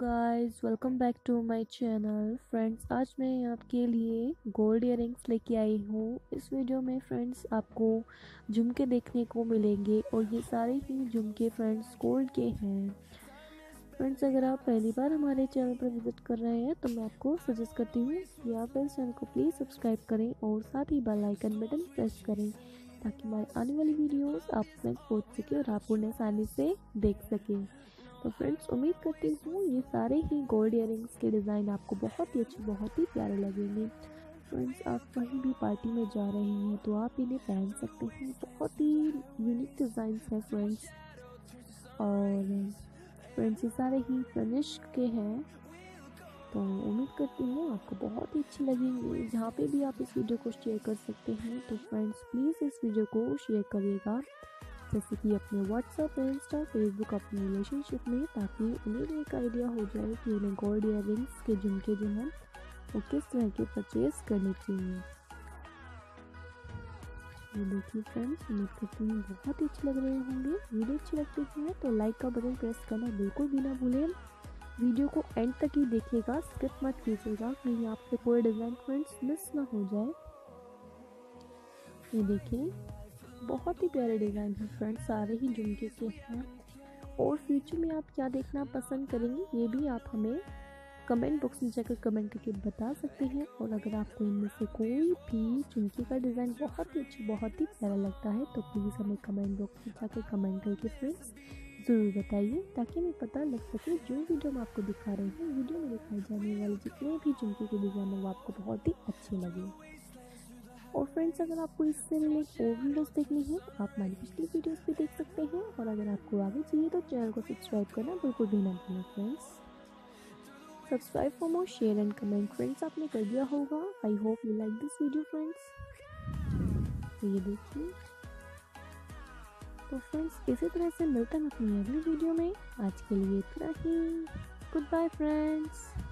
Guys, welcome back to my channel. Friends, आज मैं आपके लिए गोल्ड इयररिंग्स लेके आई हूँ। इस वीडियो में फ्रेंड्स आपको झुमके देखने को मिलेंगे और ये सारे ही झुमके फ्रेंड्स गोल्ड के हैं। फ्रेंड्स, अगर आप पहली बार हमारे चैनल पर विजिट कर रहे हैं तो मैं आपको सजेस्ट करती हूँ कि आप इस चैनल को प्लीज़ सब्सक्राइब करें और साथ ही बेल आइकन बटन प्रेस करें ताकि हमारे आने वाली वीडियोस आप तक पहुँच सके और आप उन्हें आसानी से देख सकें। तो फ्रेंड्स, उम्मीद करती हूँ ये सारे ही गोल्ड इयररिंग्स के डिज़ाइन आपको बहुत ही अच्छे, बहुत ही प्यारे लगेंगे। फ्रेंड्स, आप कहीं भी पार्टी में जा रहे हैं तो आप इन्हें पहन सकते हैं। बहुत ही यूनिक डिज़ाइंस हैं फ्रेंड्स। और फ्रेंड्स, ये सारे ही तनिष्क के हैं, तो उम्मीद करती हूँ आपको बहुत ही अच्छे लगेंगे। जहाँ पे भी आप इस वीडियो को शेयर कर सकते हैं तो फ्रेंड्स प्लीज़ इस वीडियो को शेयर करिएगा, जैसे कि अपने व्हाट्सएप, इंस्टा, फेसबुक, अपने रिलेशनशिप में, ताकि उन्हें भी एक आइडिया हो जाए कि उन्हें गोल्ड इयररिंग्स के झुमके जो हैं वो किस तरह के परचेज करने चाहिए। ये देखिए फ्रेंड्स, उम्मीद करती हूँ बहुत ही अच्छे लग रहे होंगे। वीडियो अच्छी लगती है तो लाइक का बटन प्रेस करना बिल्कुल भी ना भूलें। वीडियो को एंड तक ही देखिएगा, स्किप मत कीजिएगा, कहीं आपसे कोई डिज़ाइन फ्रेंड्स मिस ना हो जाए। ये देखिए, बहुत ही प्यारे डिज़ाइन है फ्रेंड्स, सारे ही झुमके के हैं। और फ्यूचर में आप क्या देखना पसंद करेंगे ये भी आप हमें कमेंट बॉक्स में जाकर कमेंट करके बता सकते हैं। और अगर आपको इनमें से कोई भी झुमके का डिज़ाइन बहुत ही अच्छा, बहुत ही प्यारा लगता है तो प्लीज़ हमें कमेंट बॉक्स में जाकर कमेंट करके फ्रेंड्स ज़रूर बताइए, ताकि हमें पता लग सके जो वीडियो हम आपको दिखा रहे हैं, वीडियो में दिखाई जाने वाले जितने भी झुमके के डिज़ाइन हैं वो आपको बहुत ही अच्छे लगे। और फ्रेंड्स, अगर आपको इससे रिलेटेड और वीडियोस देखनी है तो आप हमारी पिछली वीडियोस भी देख सकते हैं। और अगर आपको आगे चाहिए तो चैनल को सब्सक्राइब करना बिल्कुल भी ना भूलें friends. Subscribe for more, share and comment friends आपने कर दिया होगा। I hope you like this video friends. तो ये देखिए, तो फ्रेंड्स इसी तरह से मिलते हैं अपनी अगली वीडियो में। आज के लिए इतना ही। Good bye friends.